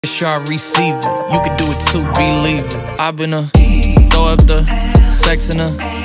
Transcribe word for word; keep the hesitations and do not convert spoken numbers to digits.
Sure I receive it, you could do it too, believe it. I've been a throw up the sex in a